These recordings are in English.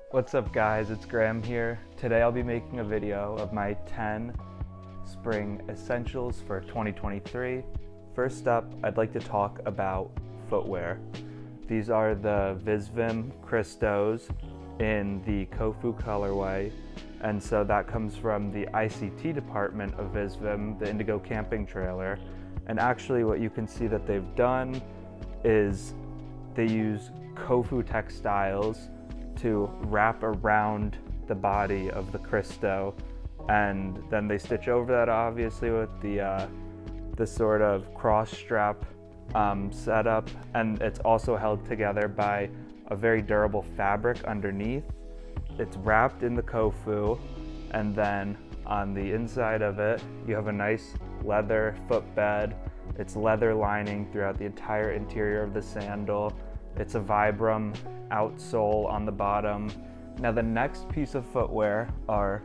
What's up guys, it's Graham here. Today I'll be making a video of my 10 spring essentials for 2023. First up, I'd like to talk about footwear. These are the Visvim Christos in the Kofu colorway, and so that comes from the ICT department of Visvim, the Indigo Camping Trailer. And actually what you can see that they've done is they use Kofu textiles to wrap around the body of the Christo, and then they stitch over that obviously with the sort of cross strap setup, and it's also held together by a very durable fabric underneath. It's wrapped in the Kofu, and then on the inside of it you have a nice leather footbed. It's leather lining throughout the entire interior of the sandal. It's a Vibram outsole on the bottom. Now the next piece of footwear are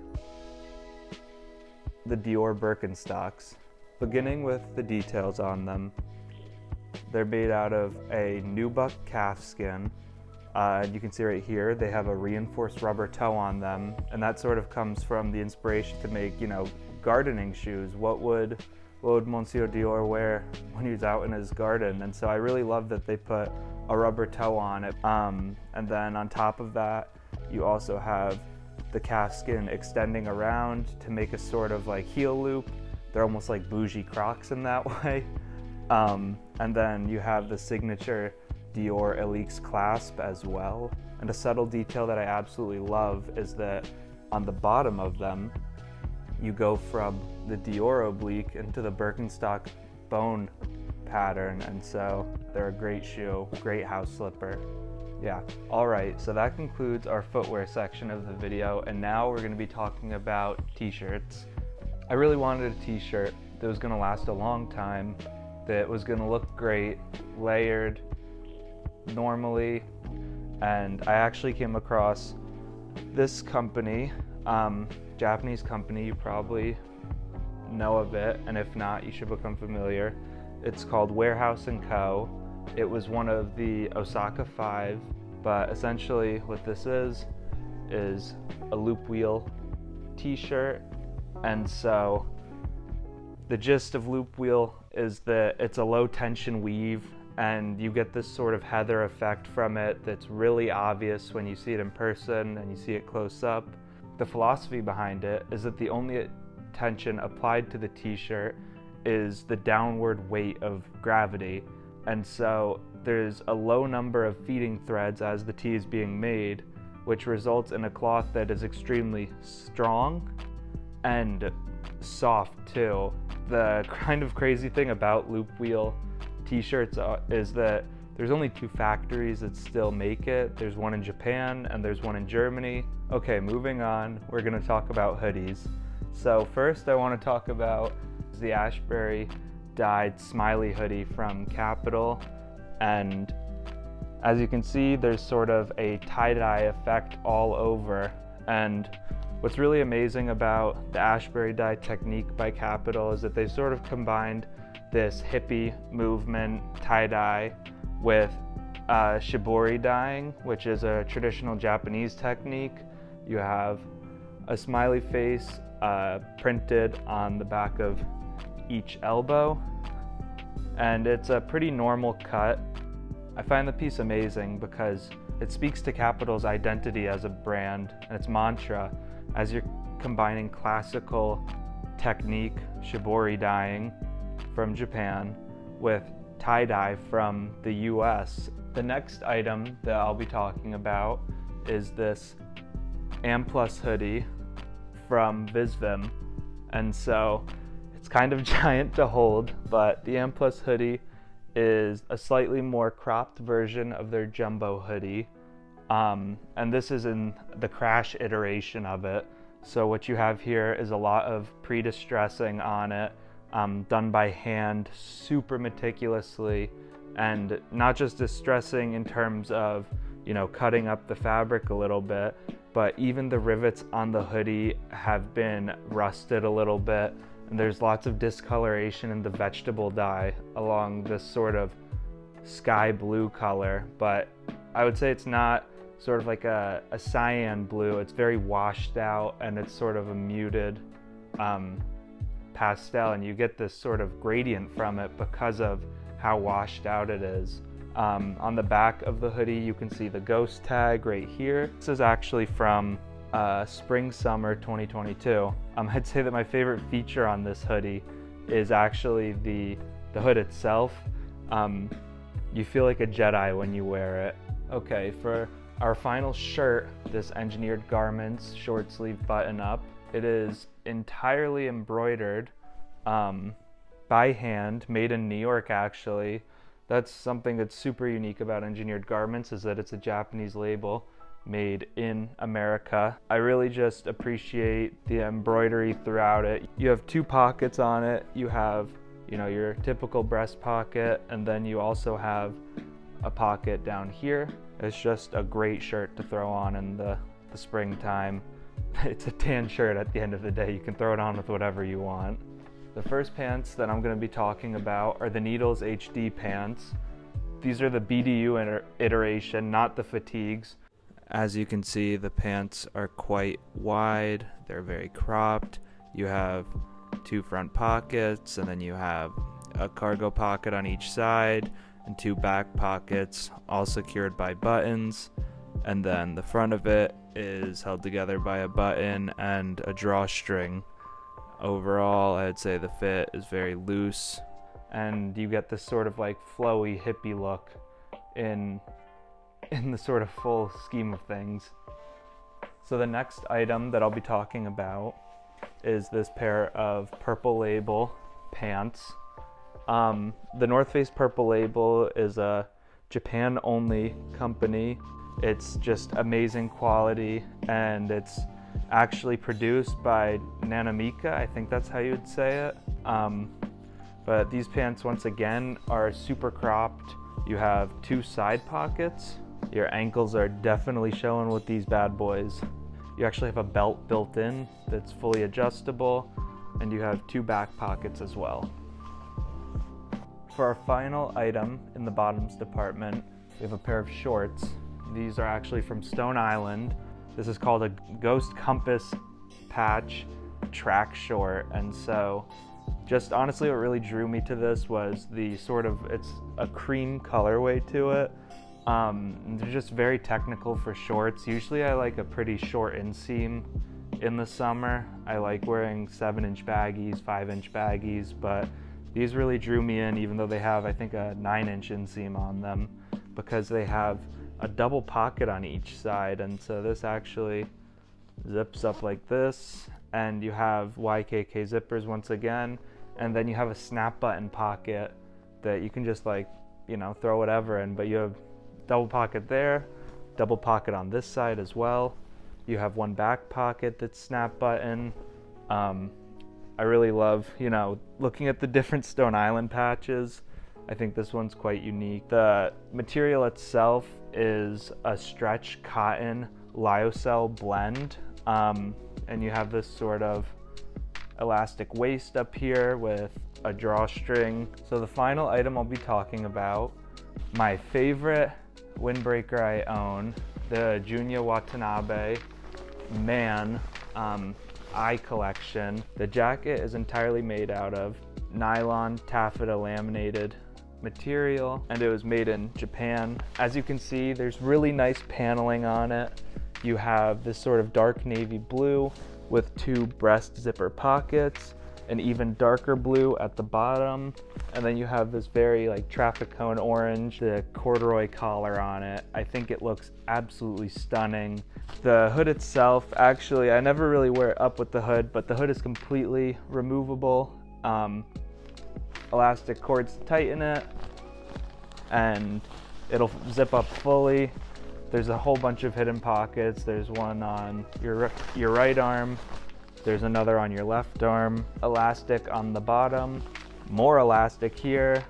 the Dior Birkenstocks. Beginning with the details on them, they're made out of a nubuck calf skin. You can see right here they have a reinforced rubber toe on them, and that sort of comes from the inspiration to make, gardening shoes. What would Monsieur Dior wear when he was out in his garden? And so I really love that they put a rubber toe on it. And then on top of that, you also have the calf skin extending around to make a sort of like heel loop. They're almost like bougie Crocs in that way. And then you have the signature Dior Elix clasp as well. And a subtle detail that I absolutely love is that on the bottom of them, you go from the Dior oblique into the Birkenstock bone pattern, and so they're a great shoe, great house slipper. Yeah, alright, so that concludes our footwear section of the video, and now we're going to be talking about t-shirts. I really wanted a t-shirt that was going to last a long time, that was going to look great, layered, normally, and I actually came across this company, Japanese company. You probably know of it, and if not, you should become familiar. It's called Warehouse & Co. It was one of the Osaka 5, but essentially what this is a loop wheel t-shirt. And so the gist of loop wheel is that it's a low tension weave, and you get this sort of heather effect from it that's really obvious when you see it in person and you see it close up. The philosophy behind it is that the only tension applied to the t-shirt is the downward weight of gravity, and so there's a low number of feeding threads as the tee is being made, which results in a cloth that is extremely strong and soft too. The kind of crazy thing about loop wheel t-shirts is that there's only 2 factories that still make it. There's one in Japan and there's one in Germany. Okay, moving on, we're gonna talk about hoodies. So first I want to talk about the Ashbury-Dyed Smiley hoodie from Kapital, and as you can see there's sort of a tie-dye effect all over. And what's really amazing about the Ashbury-Dyed technique by Kapital is that they sort of combined this hippie movement tie-dye with shibori dyeing, which is a traditional Japanese technique. You have a smiley face printed on the back of each elbow, and it's a pretty normal cut. I find the piece amazing because it speaks to Kapital's identity as a brand and its mantra, as you're combining classical technique, shibori dyeing from Japan, with tie-dye from the US. The next item that I'll be talking about is this Amplus hoodie from Visvim, and so it's kind of giant to hold, but the Amplus hoodie is a slightly more cropped version of their jumbo hoodie, and this is in the crash iteration of it. So what you have here is a lot of pre-distressing on it, done by hand, super meticulously, and not just distressing in terms of, cutting up the fabric a little bit, but even the rivets on the hoodie have been rusted a little bit, and there's lots of discoloration in the vegetable dye along this sort of sky blue color. But I would say it's not sort of like a cyan blue. It's very washed out, and it's sort of a muted pastel, and you get this sort of gradient from it because of how washed out it is. On the back of the hoodie, you can see the ghost tag right here. This is actually from spring summer 2022. I'd say that my favorite feature on this hoodie is actually the hood itself. You feel like a Jedi when you wear it. Okay, for our final shirt, this Engineered Garments short sleeve button up, it is entirely embroidered by hand, made in New York actually. That's something that's super unique about Engineered Garments, is that it's a Japanese label made in America. I really just appreciate the embroidery throughout it. You have 2 pockets on it. You have, you know, your typical breast pocket, and then you also have a pocket down here. It's just a great shirt to throw on in the springtime. It's a tan shirt at the end of the day. You can throw it on with whatever you want. The first pants that I'm going to be talking about are the Needles HD pants. These are the BDU iteration, not the fatigues. As you can see, the pants are quite wide. They're very cropped. You have 2 front pockets, and then you have a cargo pocket on each side and 2 back pockets, all secured by buttons. And then the front of it is held together by a button and a drawstring. Overall, I'd say the fit is very loose, and you get this sort of like flowy hippie look in the sort of full scheme of things. So the next item that I'll be talking about is this pair of Purple Label pants. The North Face Purple Label is a Japan-only company. It's just amazing quality, and it's actually produced by Nanamika, I think that's how you would say it. But these pants, once again, are super cropped. You have 2 side pockets. Your ankles are definitely showing with these bad boys. You actually have a belt built in that's fully adjustable, and you have 2 back pockets as well. For our final item in the bottoms department, we have a pair of shorts. These are actually from Stone Island. This is called a Ghost Compass Patch track short, and so just honestly what really drew me to this was the sort of, it's a cream colorway to it. They're just very technical for shorts. Usually I like a pretty short inseam in the summer. I like wearing 7-inch baggies, 5-inch baggies, but these really drew me in, even though they have, I think, a 9-inch inseam on them, because they have a double pocket on each side. And so this actually zips up like this, and you have YKK zippers once again, and then you have a snap button pocket that you can just, like, you know, throw whatever in, but you have double pocket there, double pocket on this side as well. You have 1 back pocket that's snap button. I really love, you know, looking at the different Stone Island patches. I think this one's quite unique. The material itself is a stretch cotton lyocell blend, and you have this sort of elastic waist up here with a drawstring. So the final item I'll be talking about, my favorite windbreaker I own, the Junya Watanabe Man EYE collection. The jacket is entirely made out of nylon taffeta laminated material, and it was made in Japan. As you can see, there's really nice paneling on it. You have this sort of dark navy blue with 2 breast zipper pockets, an even darker blue at the bottom, and then you have this very like traffic cone orange, the corduroy collar on it. I think it looks absolutely stunning. The hood itself, actually, I never really wear it up with the hood, but the hood is completely removable. Elastic cords to tighten it, and it'll zip up fully. There's a whole bunch of hidden pockets. There's one on your right arm. There's another on your left arm. Elastic on the bottom. More elastic here.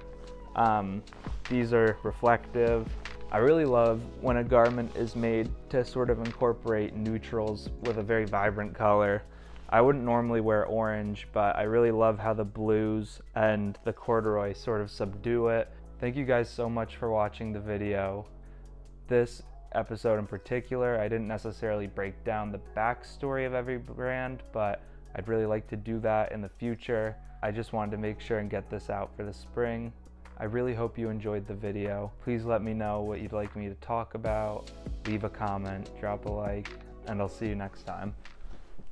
These are reflective. I really love when a garment is made to sort of incorporate neutrals with a very vibrant color. I wouldn't normally wear orange, but I really love how the blues and the corduroy sort of subdue it. Thank you guys so much for watching the video. This episode in particular. I didn't necessarily break down the backstory of every brand, but I'd really like to do that in the future. I just wanted to make sure and get this out for the spring. I really hope you enjoyed the video. Please let me know what you'd like me to talk about. Leave a comment, drop a like, and I'll see you next time.